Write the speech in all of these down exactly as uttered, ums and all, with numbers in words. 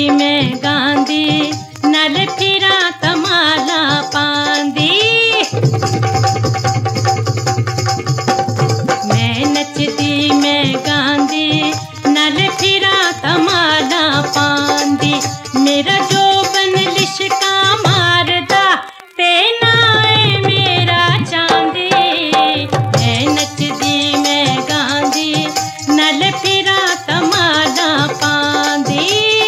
मैं गांदी नल फिरा तमाला पांदी। मैं नचदी मैं गांदी नल फिरा तमाला पांदी। मेरा जोबन लिशका मारदा ते नाए मेरा चांदी। मैं नचदी मैं गांदी नल फिरा तमाला पांदी।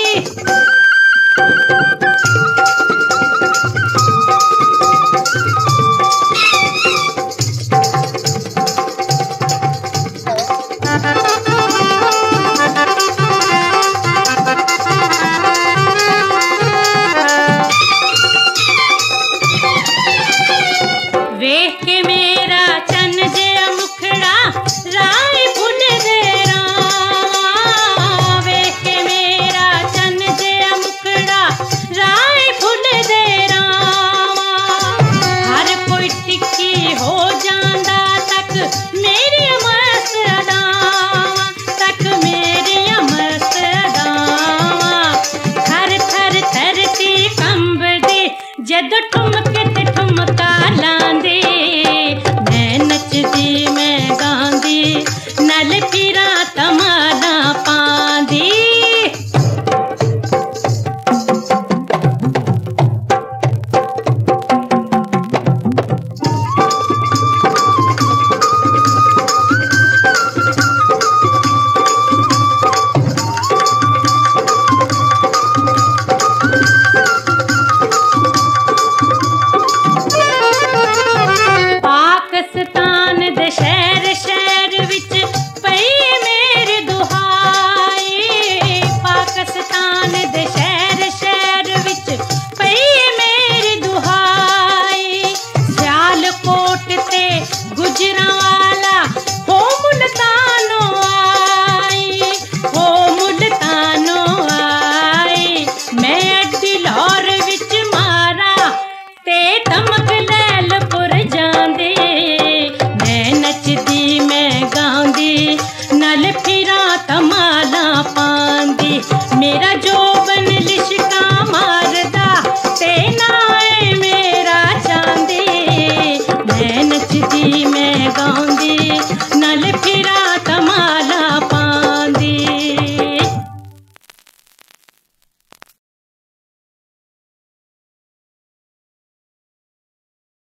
वेख के मेरा चन जे मुखड़ा राय फुल दे रावा। वेख के मेरा चन जे मुखड़ा राय फुल दे रावा। हर कोई टिक्की हो जांदा तक मेरी मस्त अदावां, तक मेरी मस्त अदावां। थर थर धरती कंबदी जद ठुम